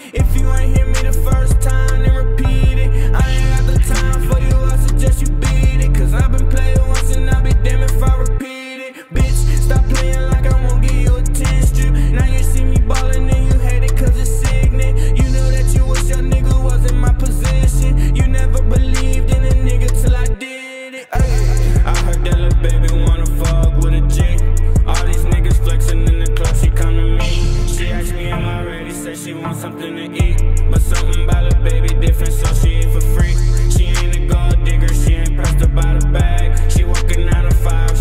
If you ain't hear me the first time, then repeat it. I ain't got the time for you, I suggest you beat it. Cause I've been playing once and I'll be damned if I repeat it. Bitch, stop playing like I won't give you a 10 strip. Now you see me ballin' and you hate it cause it's sickening. You know that you wish your nigga was in my position. You never believed in a nigga till I did it. Ay, I heard that little baby wanna fuck with a G. All these niggas flexing in the club, she come to me. She asked me am I ready, say she want something to eat. But something about a baby different, so she eat for free. She ain't a gold digger, she ain't pressed up by the bag. She working 9 to 5.